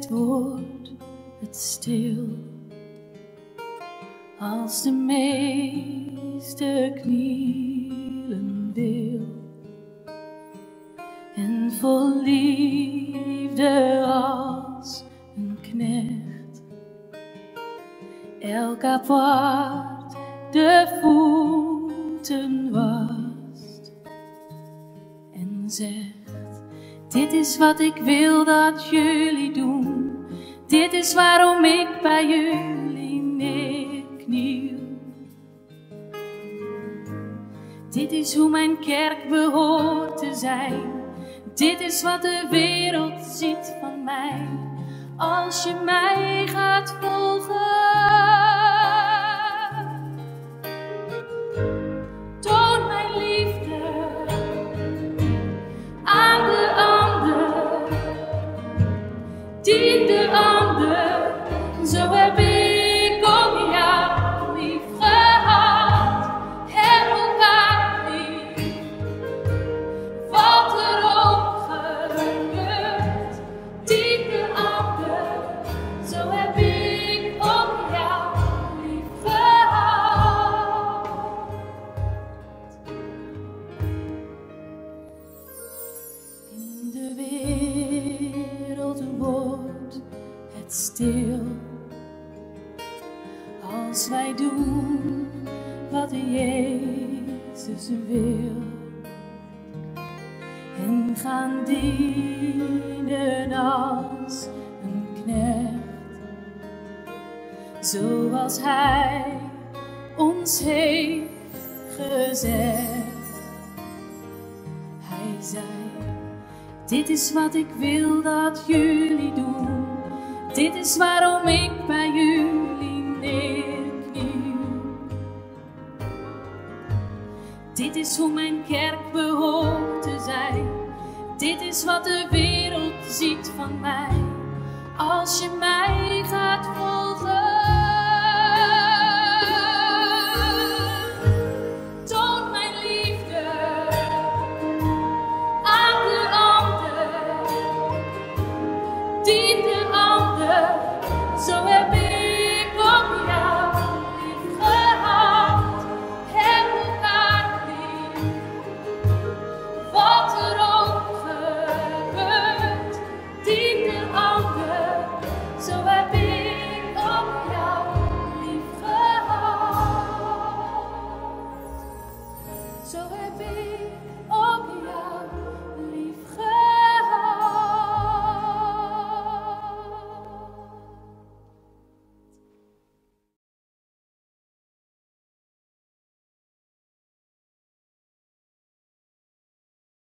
tijd wordt het stil, als de meester knielen wil en vol liefde als een knecht elk apart de voeten wast en zegt: dit is wat ik wil dat jullie doen, dit is waarom ik bij jullie neerkniel. Dit is hoe mijn kerk behoort te zijn, dit is wat de wereld ziet van mij, als je mij gaat volgen. Toon mijn liefde aan de ander, dien de ander, zo heb ik ook jou lief gehad. Heb elkaar lief, wat er ook gebeurt, dien de ander, zo heb ik ook jou lief gehad. In de wereld wordt het stil, als wij doen wat Jezus wil en gaan dienen als een knecht, zoals Hij ons heeft gezegd. Hij zei: dit is wat ik wil dat jullie doen, dit is waarom ik bij jullie neerkniel. Dit is hoe mijn kerk behoort te zijn, dit is wat de wereld ziet van mij, als je mij gaat volgen. Toon mijn liefde aan de ander, dien de ander, zo